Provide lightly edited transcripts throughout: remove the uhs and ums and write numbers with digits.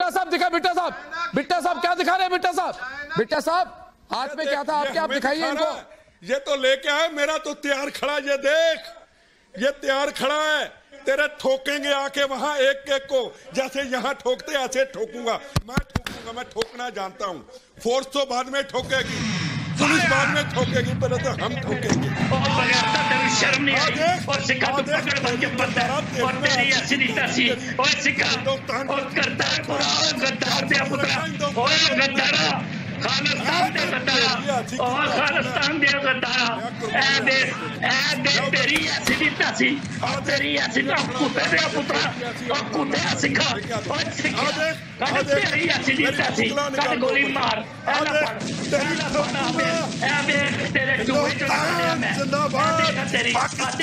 साहब दिखा, बिट्टा साहब क्या दिखा रहे हैं? बिट्टा साहब हाथ में क्या था आपके? आप दिखाइए इनको। ये तो लेके आए, मेरा तो तैयार खड़ा, ये देख, ये तैयार खड़ा है। तेरे ठोकेंगे आके वहां एक एक को, जैसे यहाँ ठोकते ऐसे ठोकूंगा मैं ठोकना जानता हूँ। फोर्स तो बाद में ठोकेगी, पुलिस बाद में ठोकेगी, पहले तो हम ठोकेंगे। शर्म नहीं आई और सिखा तो पकड़ बन के बंदा और तेरी ऐसी नीता सी और सिखा और गद्दार गद्दार दे पुत्रा और गद्दारा खालिस्तान दे गद्दारा और खालिस्तान दे गद्दारा ए दे तेरी ऐसी नीता सी और तेरी ऐसी कुत्ते दे पुत्रा और कुत्ते सिखा और सिखा तेरी ऐसी नीता सी कल गोली मार तेरी तेरे चूहे जो मैं तेरी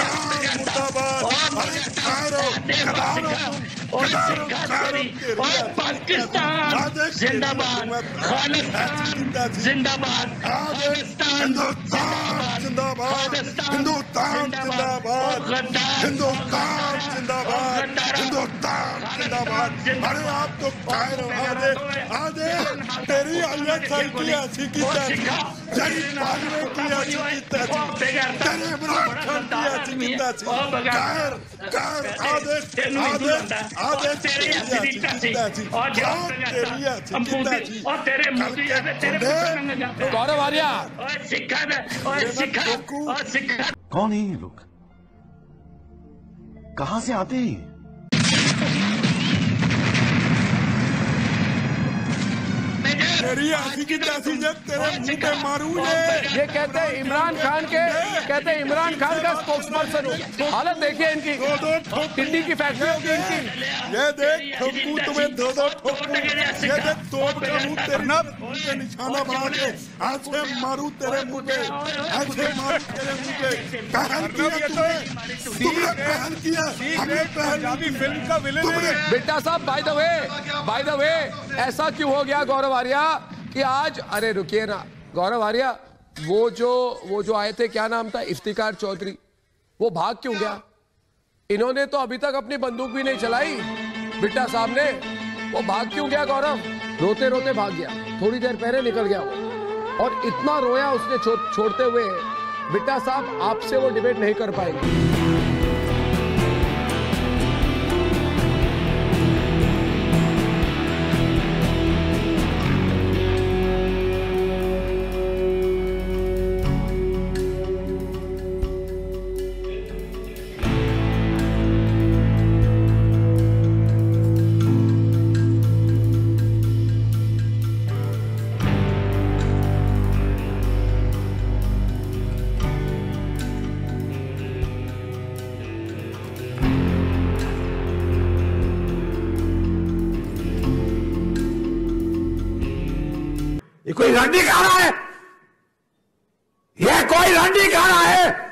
और पाकिस्तान जिंदाबाद, खालिस्तान जिंदाबाद, पाकिस्तान जिंदाबाद, हिंदुस्तान जिंदाबाद, हिंदुस्तान जिंदाबाद, हिंदुस्तान जिंदाबाद। अरे आप तो कायर हो। आदे तेरी अल्लाह की ऐसी की तेरी पागलों की ऐसी की तेरे इमरान खान की ऐसी की कायर कायर आदे तेरी ऐसी नीता सी और तेरी ऐसी और तेरे मोदी तेरे गौरव आर्या और सिखा कौन है ये लोग? कहां से आते हैं? तेरी ऐसी की तैसी जब तेरे मुंह पे मारूं ये कहते हैं इमरान खान का स्पोक्सपर्सन हो। हालत देखिए इनकी, टिड्डी की फैक्ट्री होगी इनकी। ये देख ठोकू तुम्हें दो ठोकू, ये देख तोड़ का मुंह तेरे मुंह पे निशाना बना के ऐसे मारूं तेरे मुंह पे, ऐसे मारूं तेरे मुंह पे। पहल किया तुमने पहल किया, हमने पहल फिल्म का विलेन है। बिट्टा साहब बाय द वे ऐसा क्यों हो गया गौरव आर्या कि आज, अरे रुकिए ना गौरव आर्या, वो जो आए थे, क्या नाम था, इफ्तिकार चौधरी, वो भाग क्यों गया? इन्होंने तो अभी तक अपनी बंदूक भी नहीं चलाई, बिट्टा साहब ने। वो भाग क्यों गया गौरव? रोते रोते भाग गया, थोड़ी देर पहले निकल गया वो, और इतना रोया उसने छोड़ते हुए। बिट्टा साहब आपसे वो डिबेट नहीं कर पाएंगे। ये कोई रंडी खा रहा है? ये कोई रंडी खा रहा है?